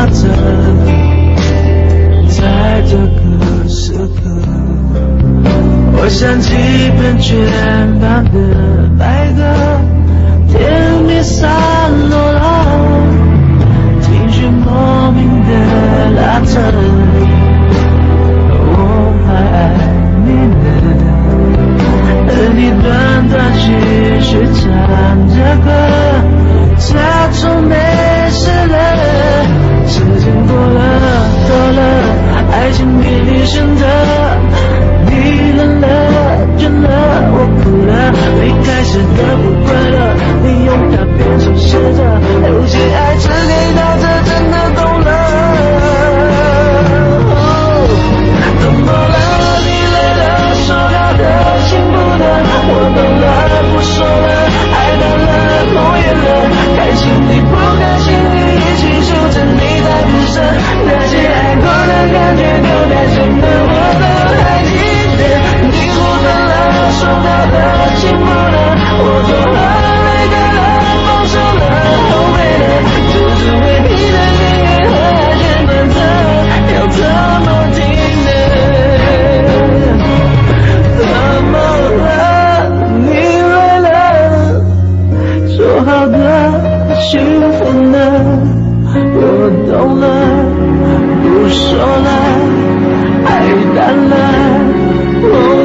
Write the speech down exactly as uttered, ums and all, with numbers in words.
拿着，在这个时刻，我想起喷泉旁的白鸽，天边散落了情绪莫名的拉扯，我还爱你呢，而你断断续续唱着歌，假装没事了，时间过了多了，爱情比你深的，你冷了倦了，我哭了，离开时的不快乐，你用它变成试着，有些爱只给到这，真的懂了。哦，怎么了？你累了，说好的幸福的，我懂了，不说了，爱淡了，梦远了，开心你不开心你一起数着你在不舍，那些爱过的感觉都太深了，我都还记得。你不等了，说好的幸福的，我做了，累够了，放手了，后悔了，就是为你的命运和爱全断测，要怎么停呢？怎么了？你累了，说好的幸福呢？我懂了，不说了，爱淡了，梦